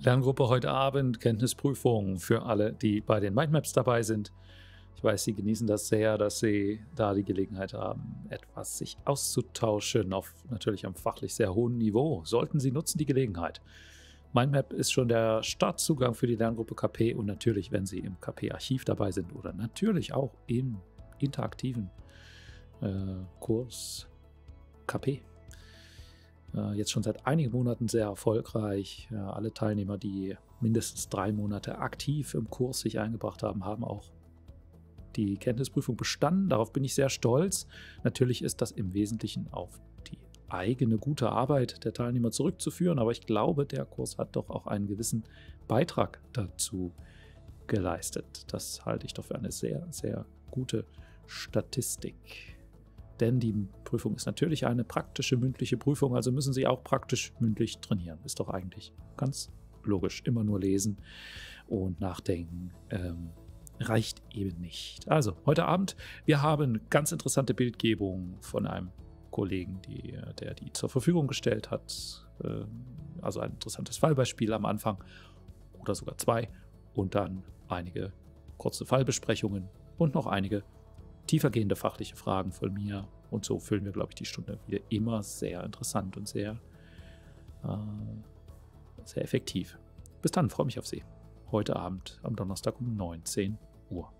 Lerngruppe heute Abend, Kenntnisprüfung für alle, die bei den Mindmaps dabei sind. Ich weiß, Sie genießen das sehr, dass Sie da die Gelegenheit haben, etwas sich auszutauschen auf natürlich am fachlich sehr hohen Niveau. Sollten Sie nutzen die Gelegenheit. Mindmap ist schon der Startzugang für die Lerngruppe KP und natürlich, wenn Sie im KP-Archiv dabei sind oder natürlich auch im interaktiven Kurs KP. Jetzt schon seit einigen Monaten sehr erfolgreich. Alle Teilnehmer, die mindestens 3 Monate aktiv im Kurs sich eingebracht haben, haben auch die Kenntnisprüfung bestanden. Darauf bin ich sehr stolz. Natürlich ist das im Wesentlichen auf die eigene gute Arbeit der Teilnehmer zurückzuführen, aber ich glaube, der Kurs hat doch auch einen gewissen Beitrag dazu geleistet. Das halte ich doch für eine sehr, sehr gute Statistik. Denn die Prüfung ist natürlich eine praktische mündliche Prüfung, also müssen Sie auch praktisch mündlich trainieren. Ist doch eigentlich ganz logisch. Immer nur lesen und nachdenken reicht eben nicht. Also heute Abend, wir haben ganz interessante Bildgebung von einem Kollegen, der die zur Verfügung gestellt hat. Also ein interessantes Fallbeispiel am Anfang oder sogar 2 und dann einige kurze Fallbesprechungen und noch einige tiefergehende fachliche Fragen von mir. Und so füllen wir, glaube ich, die Stunde wieder immer sehr interessant und sehr, sehr effektiv. Bis dann, freue mich auf Sie. Heute Abend am Donnerstag um 19 Uhr.